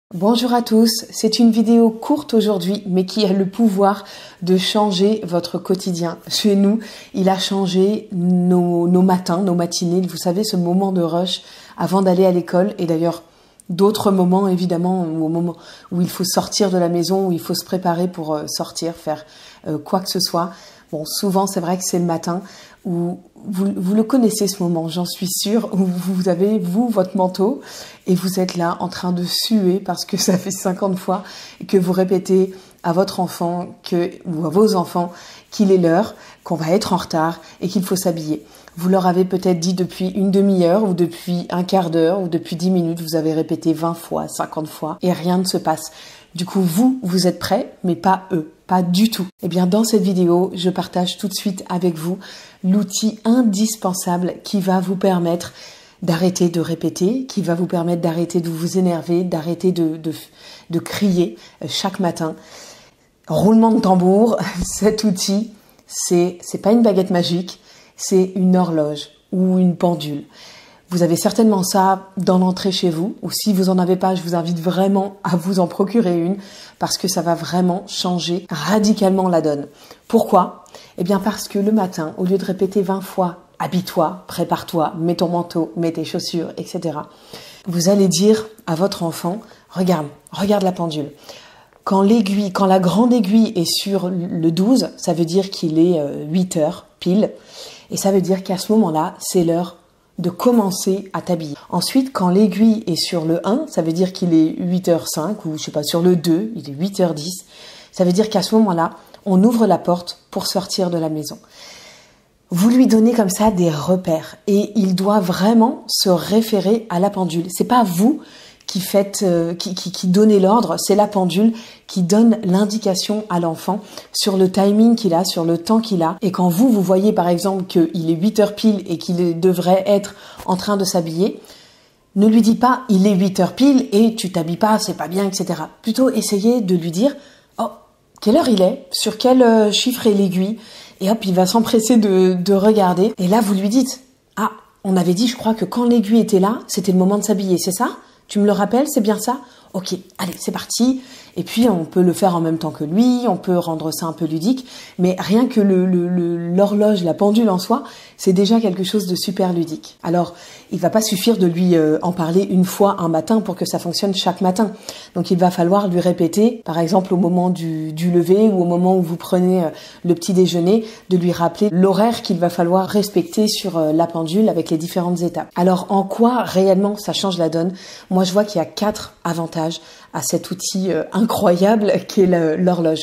Bonjour à tous, c'est une vidéo courte aujourd'hui mais qui a le pouvoir de changer votre quotidien. Chez nous, il a changé nos matins, nos matinées, vous savez ce moment de rush avant d'aller à l'école et d'ailleurs d'autres moments évidemment au moment où il faut sortir de la maison, où il faut se préparer pour sortir, faire quoi que ce soit. Bon, souvent c'est vrai que c'est le matin où vous le connaissez ce moment, j'en suis sûre, où vous avez, votre manteau et vous êtes là en train de suer parce que ça fait 50 fois que vous répétez à votre enfant ou à vos enfants qu'il est l'heure, qu'on va être en retard et qu'il faut s'habiller. Vous leur avez peut-être dit depuis une demi-heure ou depuis un quart d'heure ou depuis 10 minutes, vous avez répété 20 fois, 50 fois et rien ne se passe. Du coup, vous êtes prêts, mais pas eux, pas du tout. Eh bien, dans cette vidéo, je partage tout de suite avec vous l'outil indispensable qui va vous permettre d'arrêter de répéter, qui va vous permettre d'arrêter de vous énerver, d'arrêter de crier chaque matin. Roulement de tambour, cet outil, c'est pas une baguette magique, c'est une horloge ou une pendule. Vous avez certainement ça dans l'entrée chez vous, ou si vous en avez pas, je vous invite vraiment à vous en procurer une, parce que ça va vraiment changer radicalement la donne. Pourquoi ? Eh bien parce que le matin, au lieu de répéter 20 fois « habille-toi, prépare-toi, mets ton manteau, mets tes chaussures, etc. » vous allez dire à votre enfant « regarde la pendule ». Quand la grande aiguille est sur le 12, ça veut dire qu'il est 8 heures pile, et ça veut dire qu'à ce moment-là, c'est l'heure de commencer à t'habiller. Ensuite, quand l'aiguille est sur le 1, ça veut dire qu'il est 8h05 ou je sais pas, sur le 2, il est 8h10. Ça veut dire qu'à ce moment-là, on ouvre la porte pour sortir de la maison. Vous lui donnez comme ça des repères et il doit vraiment se référer à la pendule. C'est pas vous qui donnez l'ordre, c'est la pendule qui donne l'indication à l'enfant sur le timing qu'il a, sur le temps qu'il a. Et quand vous voyez par exemple qu'il est 8 heures pile et qu'il devrait être en train de s'habiller, ne lui dites pas il est 8 heures pile et tu t'habilles pas, c'est pas bien, etc. Plutôt essayez de lui dire oh, quelle heure il est, sur quel chiffre est l'aiguille, et hop, il va s'empresser de regarder. Et là, vous lui dites ah, on avait dit, je crois que quand l'aiguille était là, c'était le moment de s'habiller, c'est ça ? Tu me le rappelles, c'est bien ça ? Ok, allez, c'est parti. Et puis, on peut le faire en même temps que lui, on peut rendre ça un peu ludique, mais rien que l'horloge, la pendule en soi, c'est déjà quelque chose de super ludique. Alors, il va pas suffire de lui en parler une fois un matin pour que ça fonctionne chaque matin. Donc, il va falloir lui répéter, par exemple, au moment du lever ou au moment où vous prenez le petit déjeuner, de lui rappeler l'horaire qu'il va falloir respecter sur la pendule avec les différentes étapes. Alors, en quoi réellement ça change la donne ? Moi, je vois qu'il y a 4 avantages à cet outil incroyable qu'est l'horloge.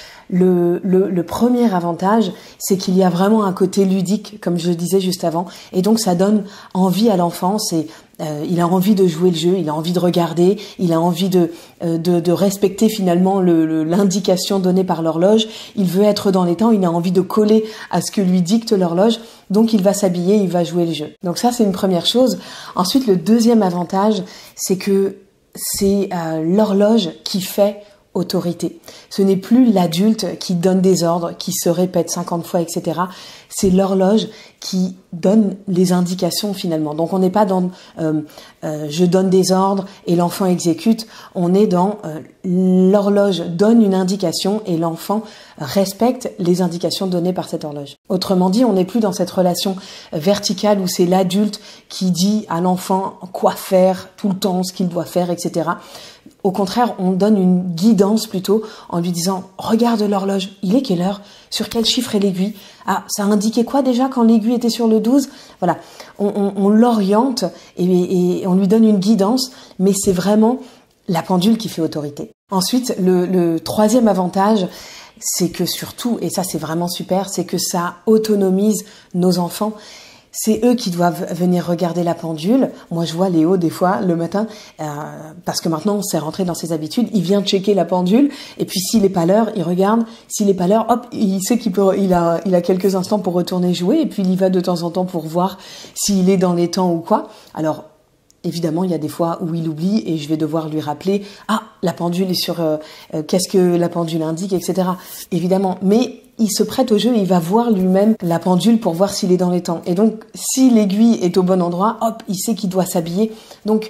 Le premier avantage, c'est qu'il y a vraiment un côté ludique, comme je le disais juste avant, et donc ça donne envie à l'enfant. Il a envie de jouer le jeu, il a envie de regarder, il a envie de respecter finalement l'indication donnée par l'horloge. Il veut être dans les temps, il a envie de coller à ce que lui dicte l'horloge, donc il va s'habiller, il va jouer le jeu. Donc ça, c'est une première chose. Ensuite, le deuxième avantage, c'est que c'est l'horloge qui fait autorité. Ce n'est plus l'adulte qui donne des ordres, qui se répète 50 fois, etc. C'est l'horloge qui donne les indications finalement. Donc on n'est pas dans je donne des ordres et l'enfant exécute. On est dans l'horloge donne une indication et l'enfant respecte les indications données par cette horloge. Autrement dit, on n'est plus dans cette relation verticale où c'est l'adulte qui dit à l'enfant quoi faire tout le temps, ce qu'il doit faire, etc. Au contraire, on donne une guidance plutôt en lui disant « Regarde l'horloge, il est quelle heure ? Sur quel chiffre est l'aiguille ? Ah, ça indiquait quoi déjà quand l'aiguille était sur le 12 ?» Voilà, on l'oriente et on lui donne une guidance, mais c'est vraiment la pendule qui fait autorité. Ensuite, le troisième avantage, c'est que surtout, et ça c'est vraiment super, c'est que ça autonomise nos enfants. C'est eux qui doivent venir regarder la pendule. Moi, je vois Léo des fois le matin, parce que maintenant on s'est rentré dans ses habitudes. Il vient checker la pendule et puis s'il est pas l'heure, il regarde. S'il est pas l'heure, hop, il sait il a quelques instants pour retourner jouer et puis il y va de temps en temps pour voir s'il est dans les temps ou quoi. Alors évidemment, il y a des fois où il oublie et je vais devoir lui rappeler « Ah, la pendule est sur... qu'est-ce que la pendule indique, etc. » Évidemment, mais il se prête au jeu et il va voir lui-même la pendule pour voir s'il est dans les temps. Et donc, si l'aiguille est au bon endroit, hop, il sait qu'il doit s'habiller. Donc,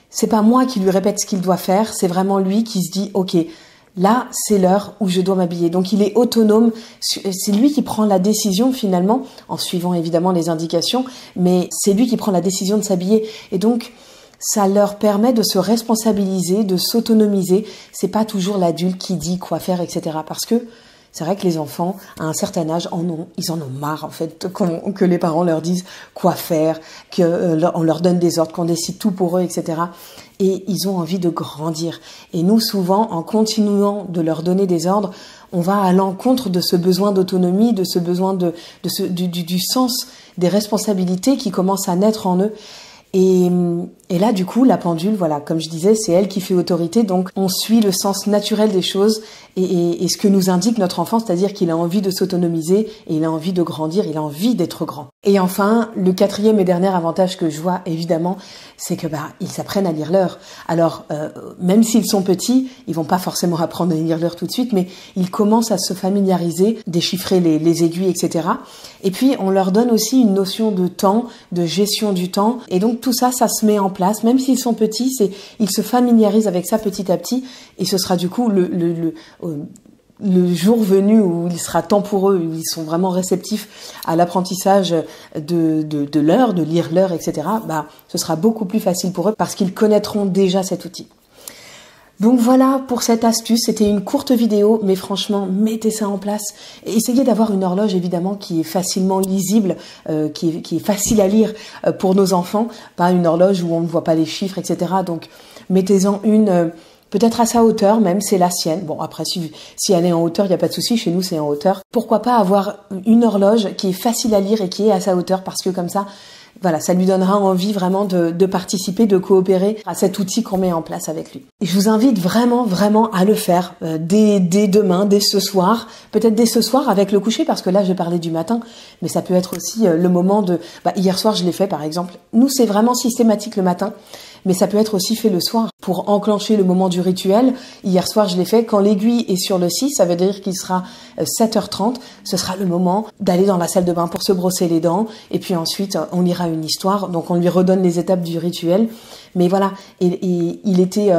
c'est pas moi qui lui répète ce qu'il doit faire, c'est vraiment lui qui se dit ok, là c'est l'heure où je dois m'habiller. Donc il est autonome, c'est lui qui prend la décision finalement, en suivant évidemment les indications, mais c'est lui qui prend la décision de s'habiller. Et donc ça leur permet de se responsabiliser, de s'autonomiser. C'est pas toujours l'adulte qui dit quoi faire, etc. Parce que c'est vrai que les enfants, à un certain âge, ils en ont marre, en fait, que les parents leur disent quoi faire, on leur donne des ordres, qu'on décide tout pour eux, etc. Et ils ont envie de grandir. Et nous, souvent, en continuant de leur donner des ordres, on va à l'encontre de ce besoin d'autonomie, de ce besoin du sens des responsabilités qui commencent à naître en eux. Et là, du coup, la pendule, voilà, comme je disais, c'est elle qui fait autorité. Donc, on suit le sens naturel des choses et ce que nous indique notre enfant, c'est-à-dire qu'il a envie de s'autonomiser et il a envie de grandir, il a envie d'être grand. Et enfin, le quatrième et dernier avantage que je vois, évidemment, c'est que ils apprennent à lire l'heure. Alors, même s'ils sont petits, ils vont pas forcément apprendre à lire l'heure tout de suite, mais ils commencent à se familiariser, déchiffrer les aiguilles, etc. Et puis, on leur donne aussi une notion de temps, de gestion du temps. Et donc, tout ça, ça se met en place. Même s'ils sont petits, ils se familiarisent avec ça petit à petit. Et ce sera du coup le jour venu où il sera temps pour eux, où ils sont vraiment réceptifs à l'apprentissage de l'heure, de lire l'heure, etc. Ce sera beaucoup plus facile pour eux parce qu'ils connaîtront déjà cet outil. Donc voilà pour cette astuce, c'était une courte vidéo, mais franchement, mettez ça en place. Et essayez d'avoir une horloge évidemment qui est facilement lisible, qui est facile à lire pour nos enfants, pas une horloge où on ne voit pas les chiffres, etc. Donc mettez-en une peut-être à sa hauteur même, c'est la sienne. Bon après si elle est en hauteur, il n'y a pas de souci, chez nous c'est en hauteur. Pourquoi pas avoir une horloge qui est facile à lire et qui est à sa hauteur, parce que comme ça, voilà, ça lui donnera envie vraiment de participer, de coopérer à cet outil qu'on met en place avec lui. Et je vous invite vraiment, vraiment à le faire dès demain, dès ce soir, peut-être dès ce soir avec le coucher, parce que là, j'ai parlé du matin, mais ça peut être aussi le moment hier soir, je l'ai fait par exemple. Nous, c'est vraiment systématique le matin, mais ça peut être aussi fait le soir pour enclencher le moment du rituel. Hier soir, je l'ai fait quand l'aiguille est sur le 6, ça veut dire qu'il sera 7h30. Ce sera le moment d'aller dans la salle de bain pour se brosser les dents. Et puis ensuite, on lira une histoire. Donc, on lui redonne les étapes du rituel. Mais voilà, et il était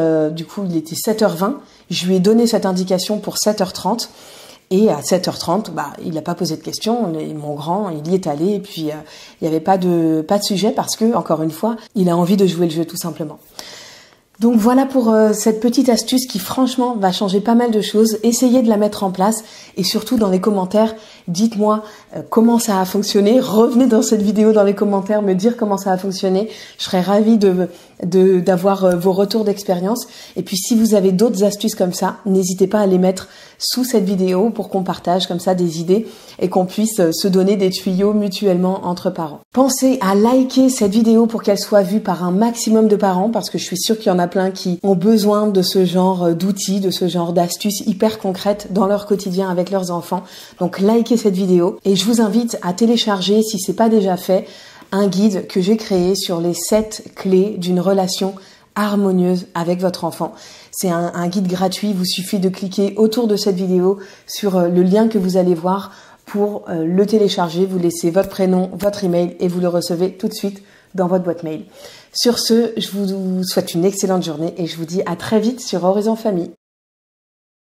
7h20. Je lui ai donné cette indication pour 7h30. Et à 7h30, il n'a pas posé de questions. Mon grand, il y est allé. Et puis, il n'y avait pas de sujet parce que, encore une fois, il a envie de jouer le jeu tout simplement. Donc voilà pour cette petite astuce qui franchement va changer pas mal de choses. Essayez de la mettre en place et surtout dans les commentaires, dites-moi comment ça a fonctionné. Revenez dans cette vidéo dans les commentaires, me dire comment ça a fonctionné. Je serais ravie d'avoir vos retours d'expérience. Et puis si vous avez d'autres astuces comme ça, n'hésitez pas à les mettre sous cette vidéo pour qu'on partage comme ça des idées et qu'on puisse se donner des tuyaux mutuellement entre parents. Pensez à liker cette vidéo pour qu'elle soit vue par un maximum de parents, parce que je suis sûre qu'il y en a plein qui ont besoin de ce genre d'outils, de ce genre d'astuces hyper concrètes dans leur quotidien avec leurs enfants. Donc likez cette vidéo et je vous invite à télécharger, si c'est pas déjà fait, un guide que j'ai créé sur les 7 clés d'une relation harmonieuse avec votre enfant. C'est un guide gratuit, il vous suffit de cliquer autour de cette vidéo sur le lien que vous allez voir pour le télécharger. Vous laissez votre prénom, votre email et vous le recevez tout de suite dans votre boîte mail. Sur ce, je vous souhaite une excellente journée et je vous dis à très vite sur Horizon Famille.